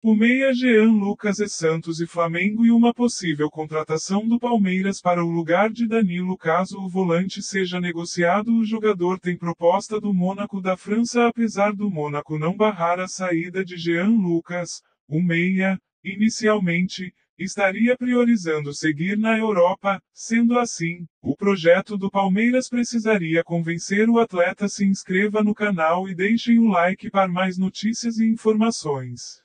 O meia Jean Lucas e Santos e Flamengo e uma possível contratação do Palmeiras para o lugar de Danilo caso o volante seja negociado. O jogador tem proposta do Mônaco da França. Apesar do Mônaco não barrar a saída de Jean Lucas, o meia, inicialmente, estaria priorizando seguir na Europa. Sendo assim, o projeto do Palmeiras precisaria convencer o atleta. Se inscreva no canal e deixem o like para mais notícias e informações.